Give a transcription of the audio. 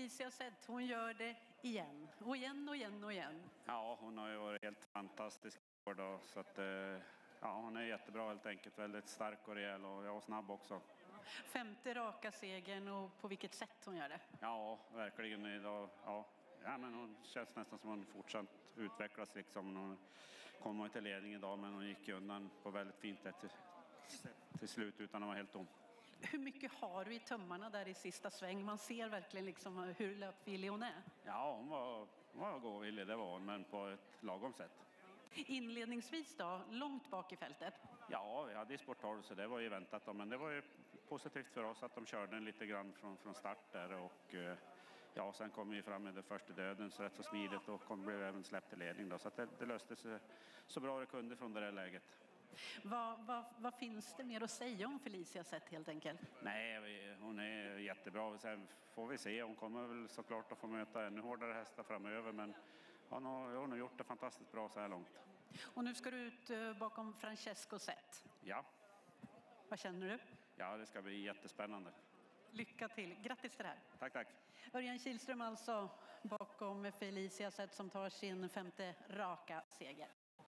Felicia Zet, hon gör det igen. Och igen och igen och igen. Ja, hon har ju varit helt fantastisk då, så att ja, hon är jättebra helt enkelt. Väldigt stark och rejäl och snabb också. 5:e raka segern, och på vilket sätt hon gör det. Ja, verkligen idag. Ja, men hon känns nästan som hon fortsatt utvecklas liksom. Hon kom till ledning idag, men hon gick undan på väldigt fint sätt till slut utan att vara helt tom. Hur mycket har du i tömmarna där i sista sväng? Man ser verkligen liksom hur löpvillig hon är. Ja, hon var gåvillig, det var hon, men på ett lagom sätt. Inledningsvis då, långt bak i fältet. Ja, vi hade i sport 12, så det var ju väntat då, men det var ju positivt för oss att de körde den lite grann från start där, och ja, sen kom vi fram med det första döden så rätt så smidigt, och blev även släppt till ledning då, så att det löste sig så bra det kunde från det där läget. Vad finns det mer att säga om Felicia Zet helt enkelt? Nej, hon är jättebra. Sen får vi se, hon kommer väl såklart att få möta ännu hårdare hästar framöver, men hon har gjort det fantastiskt bra så här långt. Och nu ska du ut bakom Francesco Zet. Ja. Vad känner du? Ja, det ska bli jättespännande. Lycka till. Grattis till det här. Tack. Örjan Kihlström alltså bakom Felicia Zet som tar sin 5:e raka seger.